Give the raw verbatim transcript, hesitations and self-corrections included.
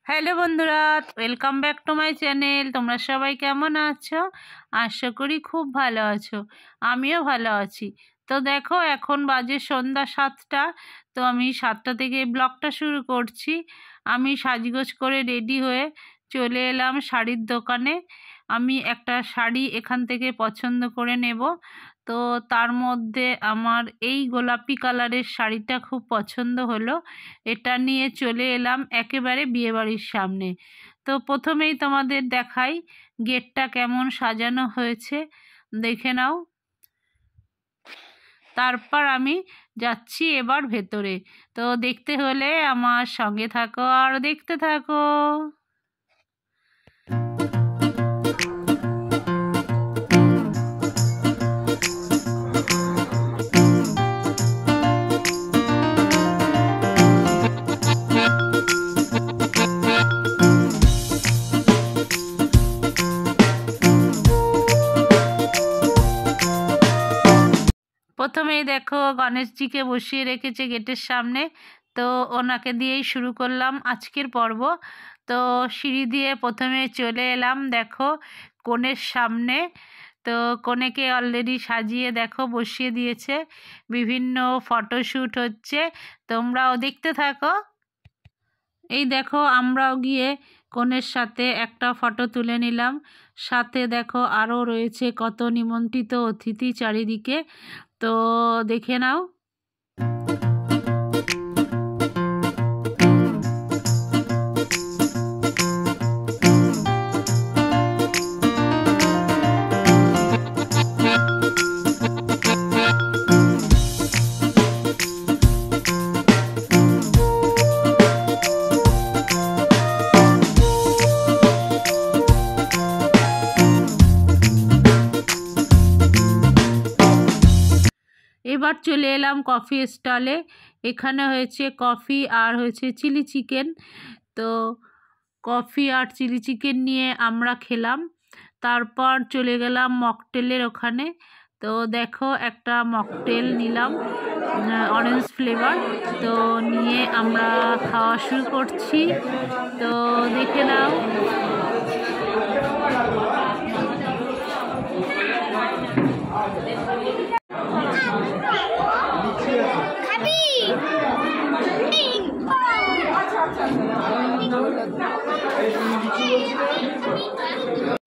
Hello বন্ধুরা, welcome back to my channel. তোমরা সবাই কেমন আছো? আশা করি খুব ভালো আছো। আমিও ভালো আছি। তো দেখো, এখন বাজে সন্ধ্যা সাতটা। তো আমি সাতটা থেকে ব্লগটা শুরু করছি। আমি সাজগোজ করে রেডি হয়ে চলে এলাম শাড়ির দোকানে। আমি একটা শাড়ি এখান থেকে পছন্দ করে নেব। তো তার মধ্যে আমার এই গোলাপি কালারের শাড়িটা খুব পছন্দ হলো। এটা নিয়ে চলে এলাম একেবারে বিয়েবাড়ির সামনে। তো প্রথমেই তোমাদের দেখাই গেটটা কেমন সাজানো হয়েছে, দেখে নাও। তারপর আমি যাচ্ছি এবার ভেতরে। তো দেখতে হলে আমার সঙ্গে থাকো আর দেখতে থাকো। প্রথমেই দেখো গণেশজিকে বসিয়ে রেখেছে গেটের সামনে। তো ওনাকে দিয়েই শুরু করলাম আজকের পর্ব। তো সিঁড়ি দিয়ে প্রথমে চলে এলাম দেখো কনের সামনে। তো কনেকে অলরেডি সাজিয়ে দেখো বসিয়ে দিয়েছে, বিভিন্ন ফটোশ্যুট হচ্ছে, তোমরাও দেখতে থাকো। এই দেখো আমরাও গিয়ে কনের সাথে একটা ফটো তুলে নিলাম। সাথে দেখো আরও রয়েছে কত নিমন্ত্রিত অতিথি চারিদিকে। তো দেখে নাও। এবার চলে এলাম কফি স্টলে। এখানে হয়েছে কফি আর হয়েছে চিলি চিকেন। তো কফি আর চিলি চিকেন নিয়ে আমরা খেলাম। তারপর চলে গেলাম মকটেলের ওখানে। তো দেখো একটা মকটেল নিলাম অরেঞ্জ ফ্লেভার। তো নিয়ে আমরা খাওয়া শুরু করছি। তো দেখে নাও। খাবি